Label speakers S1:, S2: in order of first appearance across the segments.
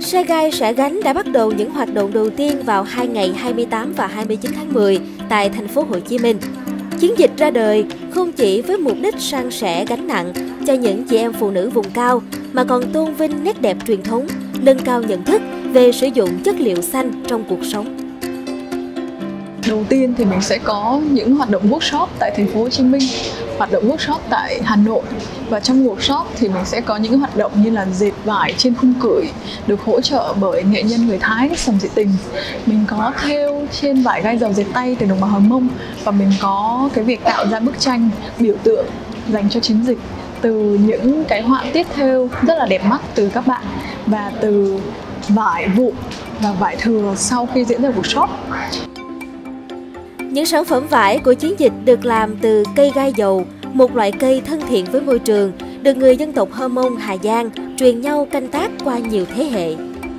S1: Xe gai sẽ gánh đã bắt đầu những hoạt động đầu tiên vào 2 ngày 28 và 29 tháng 10 tại thành phố Hồ Chí Minh. Chiến dịch ra đời không chỉ với mục đích san sẻ gánh nặng cho những chị em phụ nữ vùng cao, mà còn tôn vinh nét đẹp truyền thống, nâng cao nhận thức về sử dụng chất liệu xanh trong cuộc sống.
S2: Đầu tiên thì mình sẽ có những hoạt động workshop tại thành phố Hồ Chí Minh, hoạt động workshop tại Hà Nội, và trong workshop thì mình sẽ có những hoạt động như là dệt vải trên khung cửi được hỗ trợ bởi nghệ nhân người Thái Sầm Dị Tình. Mình có thêu trên vải gai dầu dệt tay từ đồng bào Hờ Mông, và mình có cái việc tạo ra bức tranh biểu tượng dành cho chiến dịch từ những cái họa tiết thêu rất là đẹp mắt từ các bạn, và từ vải vụn và vải thừa sau khi diễn ra workshop.
S1: Những sản phẩm vải của chiến dịch được làm từ cây gai dầu, một loại cây thân thiện với môi trường, được người dân tộc Hơ Mông Hà Giang truyền nhau canh tác qua nhiều thế hệ.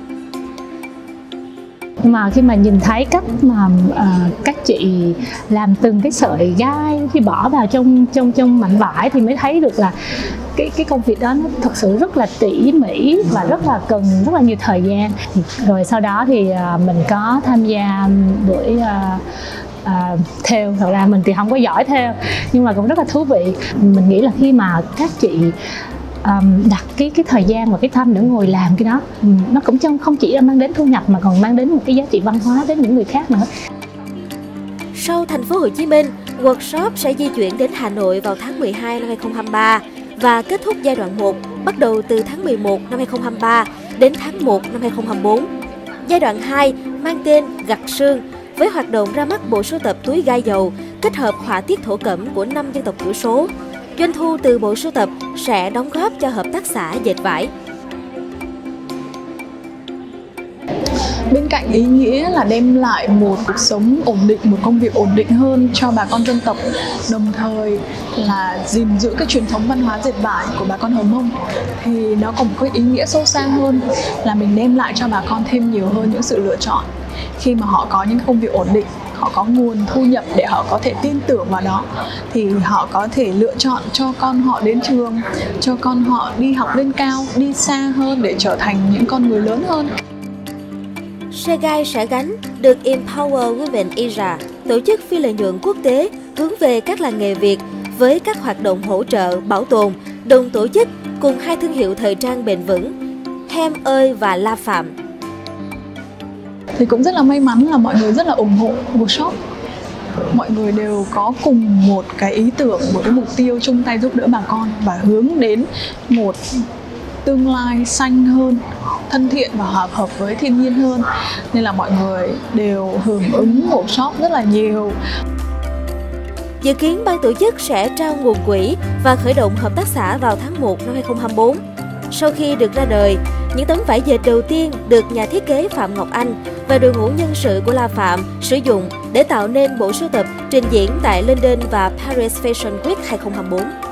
S3: Mà khi mà nhìn thấy cách mà các chị làm từng cái sợi gai khi bỏ vào trong mảnh vải thì mới thấy được là cái công việc đó nó thật sự rất là tỉ mỉ và rất là cần rất là nhiều thời gian. Rồi sau đó thì mình có tham gia buổi thêu. Thật ra mình thì không có giỏi thêu, nhưng mà cũng rất là thú vị. Mình nghĩ là khi mà các chị đặt cái thời gian và cái tâm để ngồi làm cái đó, nó cũng không chỉ là mang đến thu nhập mà còn mang đến một cái giá trị văn hóa đến những người khác nữa.
S1: Sau thành phố Hồ Chí Minh, workshop sẽ di chuyển đến Hà Nội vào tháng 12 năm 2023 và kết thúc giai đoạn 1 bắt đầu từ tháng 11 năm 2023 đến tháng 1 năm 2024. Giai đoạn 2 mang tên Gặt Sương, với hoạt động ra mắt bộ sưu tập túi gai dầu kết hợp họa tiết thổ cẩm của 5 dân tộc thiểu số. Doanh thu từ bộ sưu tập sẽ đóng góp cho hợp tác xã dệt vải.
S2: Bên cạnh ý nghĩa là đem lại một cuộc sống ổn định, một công việc ổn định hơn cho bà con dân tộc, đồng thời là gìn giữ cái truyền thống văn hóa dệt vải của bà con Hờ Mông, thì nó có một cái ý nghĩa sâu xa hơn là mình đem lại cho bà con thêm nhiều hơn những sự lựa chọn. Khi mà họ có những công việc ổn định, họ có nguồn thu nhập để họ có thể tin tưởng vào đó, thì họ có thể lựa chọn cho con họ đến trường, cho con họ đi học lên cao, đi xa hơn để trở thành những con người lớn hơn.
S1: Xe gai sẽ gánh được Empower Women Asia, tổ chức phi lợi nhuận quốc tế hướng về các làng nghề Việt với các hoạt động hỗ trợ, bảo tồn, đồng tổ chức cùng 2 thương hiệu thời trang bền vững, Hem ơi và La Phạm.
S2: Thì cũng rất là may mắn là mọi người rất là ủng hộ workshop. Mọi người đều có cùng một cái ý tưởng, một cái mục tiêu chung tay giúp đỡ bà con và hướng đến một tương lai xanh hơn, thân thiện và hợp với thiên nhiên hơn. Nên là mọi người đều hưởng ứng workshop rất là nhiều.
S1: Dự kiến ban tổ chức sẽ trao nguồn quỹ và khởi động hợp tác xã vào tháng 1 năm 2024. Sau khi được ra đời, những tấm vải dệt đầu tiên được nhà thiết kế Phạm Ngọc Anh và đội ngũ nhân sự của La Phạm sử dụng để tạo nên bộ sưu tập trình diễn tại London và Paris Fashion Week 2024.